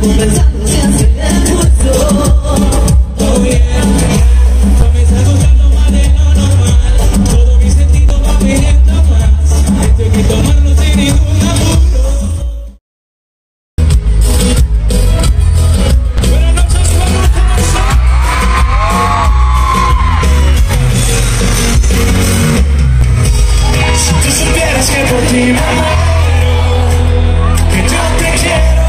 Conversando se hace el pulso. Oh yeah, me está gustando más de lo normal. Todo mi sentido va pidiendo más. Esto hay que tomarlo sin ningún apuro. Buenas noches, si tú supieras que por ti me muero, que yo te quiero.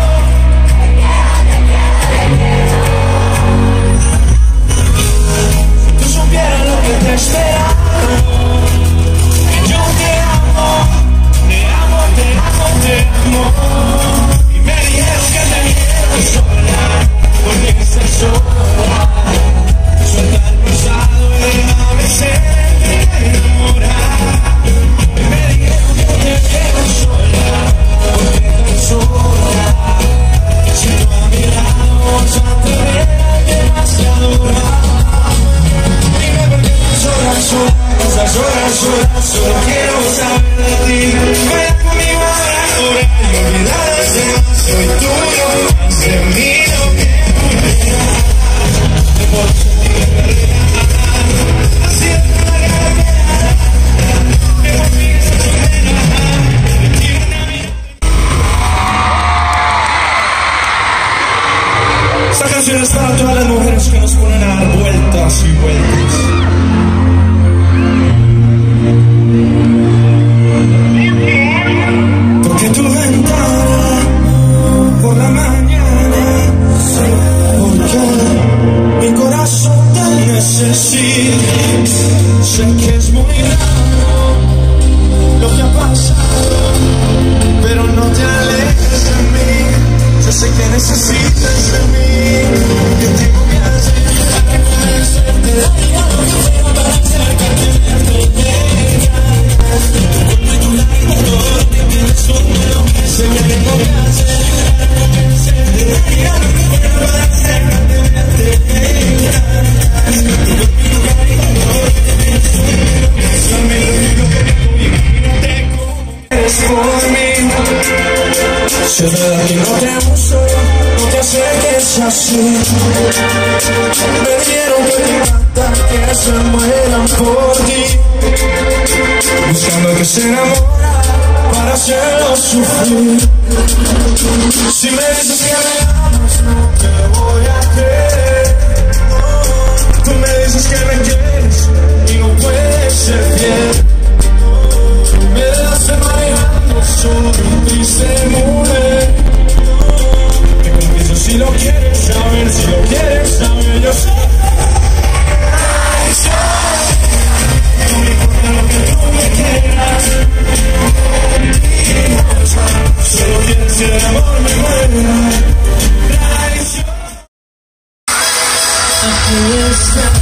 Si tú supieras lo que te espera, que yo te amo, te amo, te amo, te amo. Y me dijeron que te quiero sola, porque estás sola. Suelta el pasado y déjame ser el que te enamora. Y me dijeron que te quiero sola, porque estás sola. Si tú a mi lado ya te verás demasiado. Dime por qué estás sola, sola, estás sola, sola. Solo quiero saber de ti. Vaya conmigo ahora, ahora. Y olvidar a los demás. Soy tuyo, más de mí lo que tú quieras. Por sentir verdad. Así es la carretera. Me volví esa chulera. De ti una mirada. Esta canción es para todas las mujeres que nos ponen a dar vueltas y vueltas. Porque tu ventana por la mañana, porque mi corazón te necesita. Sé que es muy raro lo que ha pasado, pero no te alejes de mí. Yo sé que necesitas de mí. Que tengo que hacer para convencerte de algo que sea para acercarte, verte. Tu cuerpo y tu lágrima, todo lo que tienes son de lo que sé que tengo que hacer para convencerte de algo que sea para acercarte, verte. Tu cuerpo y tu lágrima, todo lo que tienes son de lo que sé. Me lo digo que tengo, imagínate cómo eres por mí. Si es verdad que no te uso, no te acerques así. Me dijeron que te matan, que se mueran por ti. Buscando al que se enamora para hacerlo sufrir. Si me dices que me amas, no te voy a creer. Tú me dices que me quieres y no puedes ser fiel. Me dejaste bailando sobre un triste mujer. Te confieso si lo quieres saber, si lo quieres saber, yo sé. No me importa lo que tú me quieras. Solo quieres que el amor me muera. Traición. Aquí estás.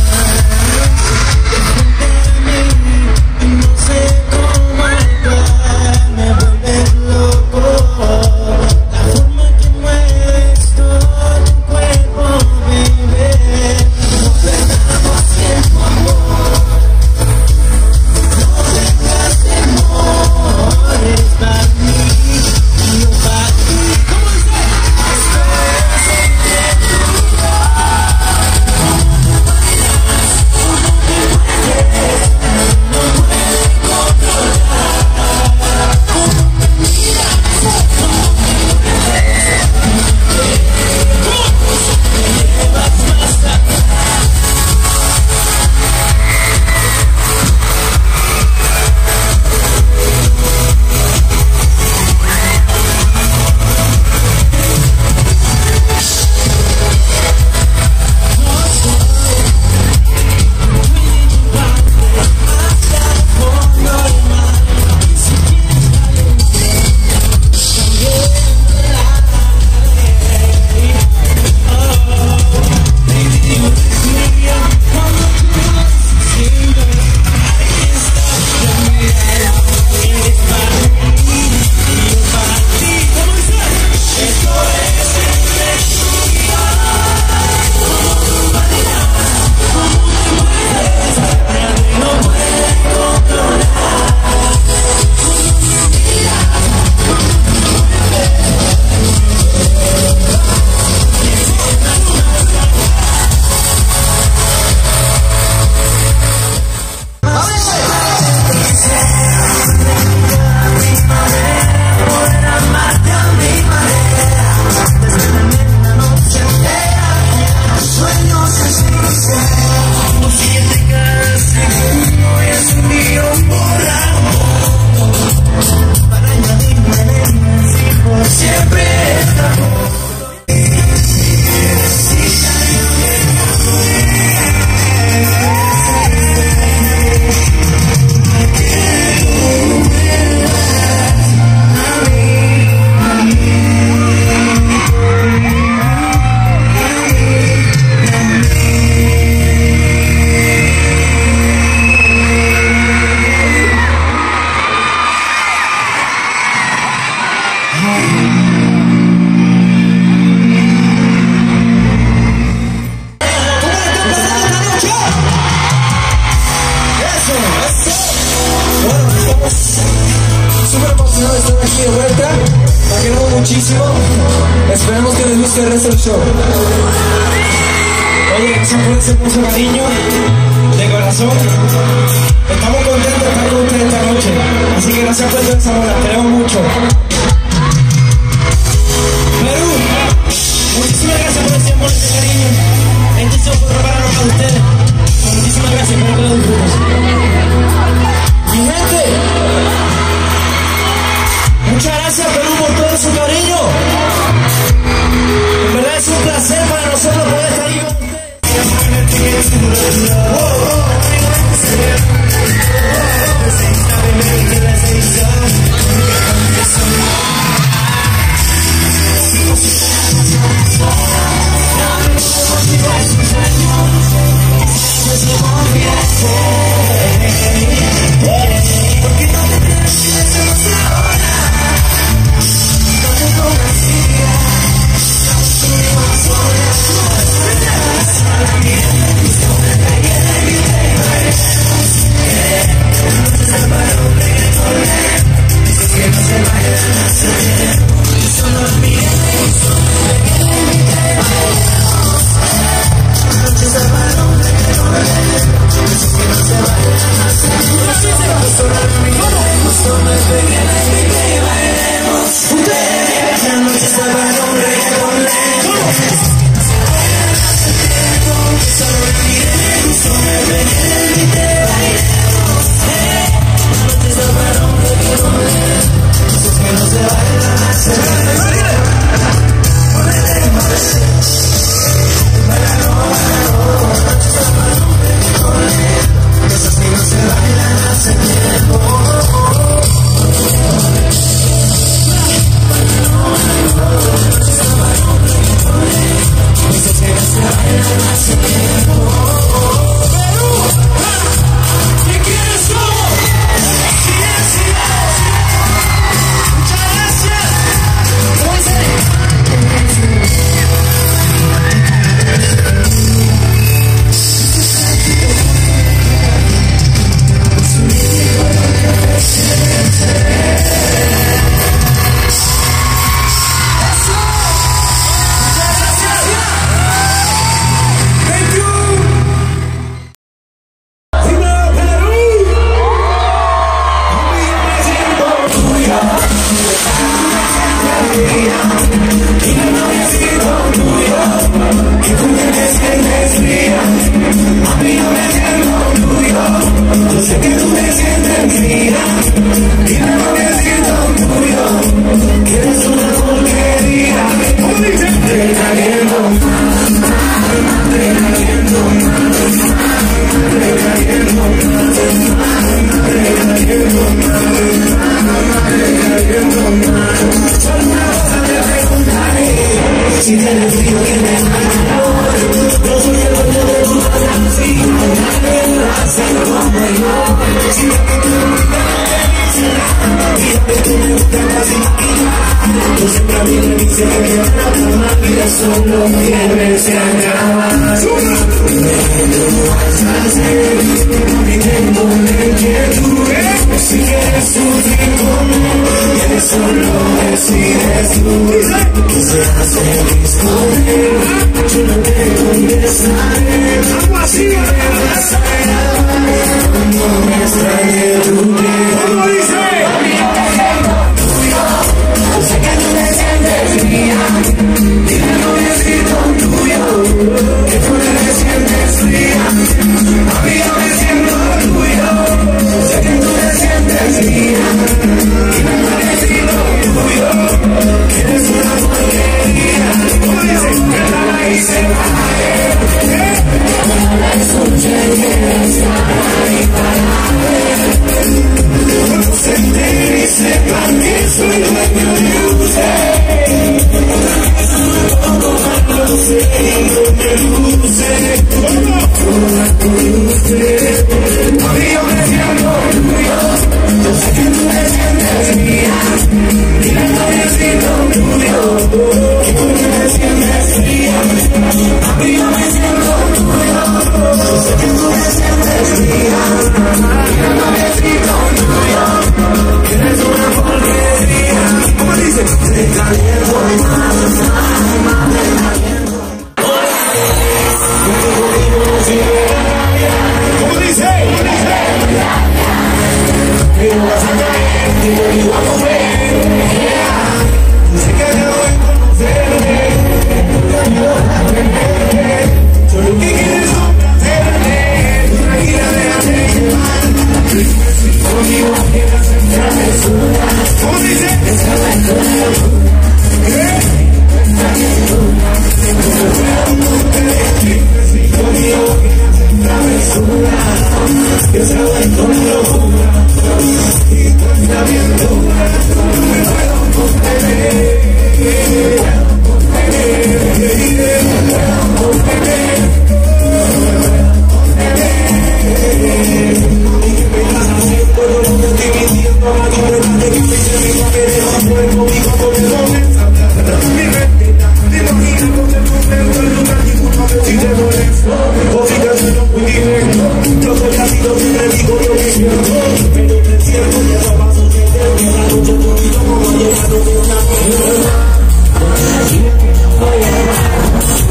estamos súper emocionados de estar aquí de vuelta. La queremos muchísimo. Esperemos que les guste el resto del show. Oye, gracias por ese hermoso cariño de corazón. Estamos contentos de estar con ustedes esta noche. Así que gracias por toda esa bola. Te queremos mucho. Perú, muchísimas gracias por ese amor y ese cariño. Este show fue preparado para ustedes. Muchísimas gracias, espero que lo disfruten. Mi gente, muchas gracias Perú por todo su cariño. En verdad es un placer para nosotros poder estar aquí con ustedes. Yo me siento tuyo,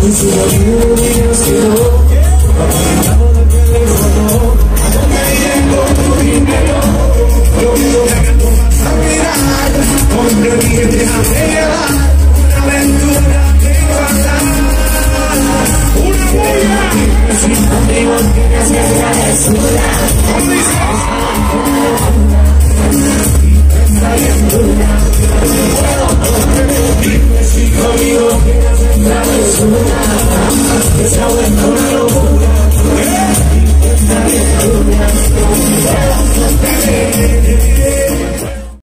susurro de un niño cielo. Apañado de que le rodó. ¿A dónde iré con tu dinero? Yo quiero que tú vas a mirar. Hombre mío, déjame llevar. Una aventura que va a dar. Una buena. Si conmigo tienes que travesura.